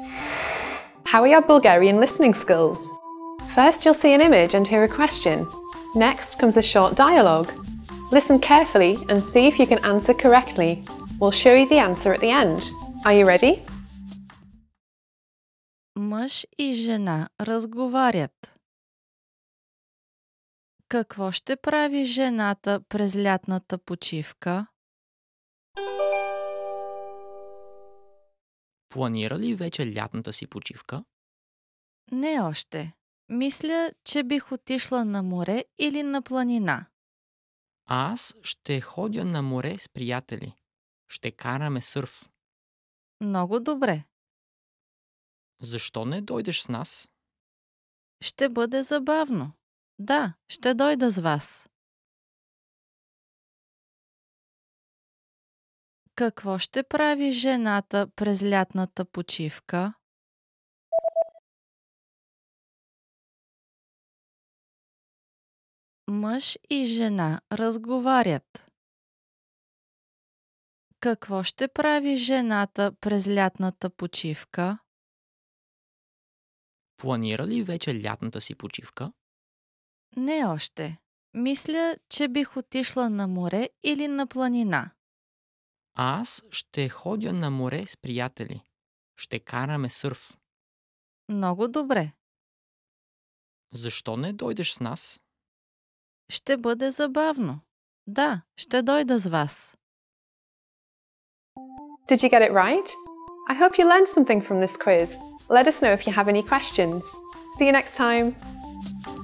How are your Bulgarian listening skills? First, you'll see an image and hear a question. Next comes a short dialogue. Listen carefully and see if you can answer correctly. We'll show you the answer at the end. Are you ready? Мъж и жена разговарят. Какво ще прави жената през лятната почивка? Планира ли вече лятната си почивка? Не още. Мисля, че бих отишла на море или на планина. Аз ще ходя на море с приятели. Ще караме сърф. Много добре. Защо не дойдеш с нас? Ще бъде забавно. Да, ще дойда с вас. Какво ще прави жената през лятната почивка? Мъж и жена разговарят. Какво ще прави жената през лятната почивка? Планира ли вече лятната си почивка? Не още. Мисля, че бих отишла на море или на планина. Аз ще ходя на море с приятели. Ще караме сърф. Много добре. Защо не дойдеш с нас? Ще бъде забавно. Да, ще дойда с вас. Did you get it right? I hope you learned something from this quiz. Let us know if you have any questions. See you next time.